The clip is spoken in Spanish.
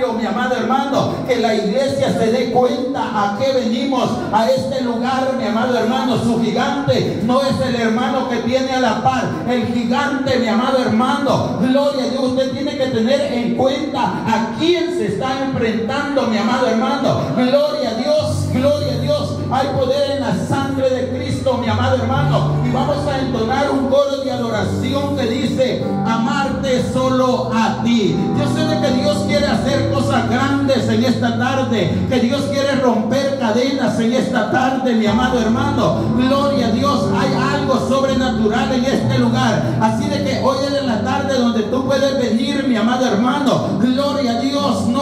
Mi amado hermano, que la iglesia se dé cuenta a qué venimos a este lugar, mi amado hermano. Su gigante no es el hermano que tiene a la par, el gigante, mi amado hermano, gloria a Dios. Usted tiene que tener en cuenta a quién se está enfrentando, mi amado hermano. Gloria a Dios, gloria a Dios. Hay poder en la sangre de Cristo, mi amado hermano. Y vamos a entonar un coro de adoración que dice: amarte solo a ti. Yo sé de que Dios quiere hacer cosas grandes en esta tarde, que Dios quiere romper cadenas en esta tarde, mi amado hermano. Gloria a Dios. Hay algo sobrenatural en este lugar. Así de que hoy es la tarde donde tú puedes venir, mi amado hermano. Gloria a Dios. No